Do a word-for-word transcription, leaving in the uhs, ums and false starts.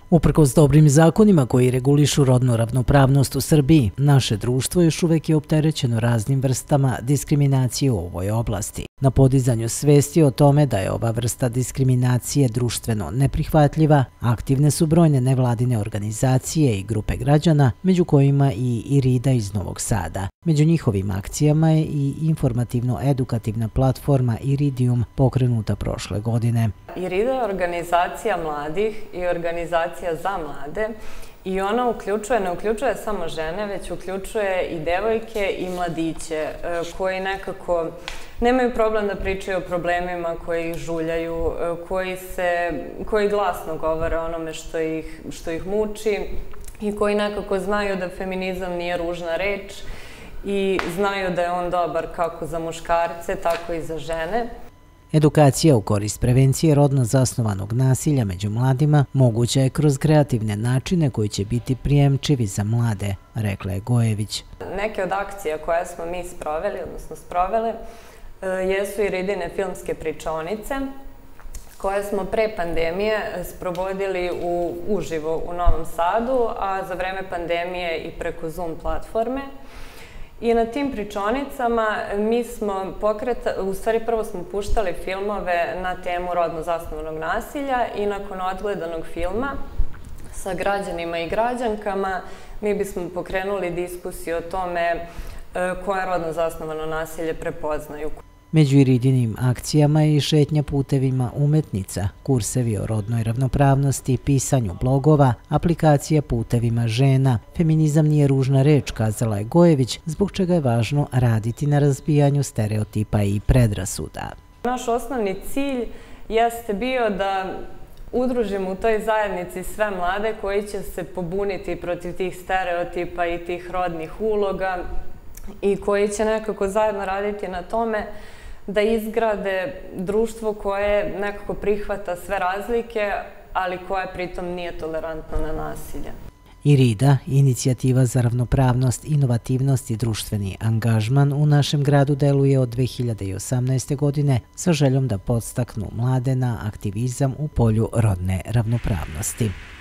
Uprkos dobrim zakonima koji regulišu rodnu ravnopravnost u Srbiji, naše društvo još uvek je opterećeno raznim vrstama diskriminacije u ovoj oblasti. Na podizanju svesti o tome da je ova vrsta diskriminacije društveno neprihvatljiva, aktivne su brojne nevladine organizacije i grupe građana, među kojima i Irida iz Novog Sada. Među njihovim akcijama je i informativno-edukativna platforma Iridium pokrenuta prošle godine. Irida je organizacija mladih i organizacija za mlade i ona uključuje, ne uključuje samo žene, već uključuje i devojke i mladiće koji nekako nemaju problem da pričaju o problemima koji ih žuljaju, koji, se, koji glasno govore o onome što ih, što ih muči i koji nekako znaju da feminizam nije ružna reč i znaju da je on dobar kako za muškarce, tako i za žene. Edukacija u korist prevencije rodno zasnovanog nasilja među mladima moguća je kroz kreativne načine koji će biti prijemčivi za mlade, rekla je Gojević. Neke od akcija koje smo mi sproveli, odnosno sprovele, jesu Iridine filmske pričaonice, koje smo pre pandemije sprovodili u, uživo u Novom Sadu, a za vreme pandemije i preko Zoom platforme. I na tim pričonicama mi smo pokretali, u stvari prvo smo puštali filmove na temu rodno zasnovanog nasilja i nakon odgledanog filma sa građanima i građankama mi bismo pokrenuli diskusiju o tome koje rodno zasnovano nasilje prepoznaju. Među Iridinim akcijama je i šetnja putevima umetnica, kursevi o rodnoj ravnopravnosti, pisanju blogova, aplikacija putevima žena. Feminizam nije ružna reč, kazala je Gojević, zbog čega je važno raditi na razbijanju stereotipa i predrasuda. Naš osnovni cilj jeste bio da udružimo u toj zajednici sve mlade koji će se pobuniti protiv tih stereotipa i tih rodnih uloga i koji će nekako zajedno raditi na tome da izgrade društvo koje nekako prihvata sve razlike, ali koje pritom nije tolerantno na nasilje. Irida, inicijativa za ravnopravnost, inovativnost i društveni angažman u našem gradu deluje od dve hiljade osamnaeste. godine sa željom da podstaknu mlade na aktivizam u polju rodne ravnopravnosti.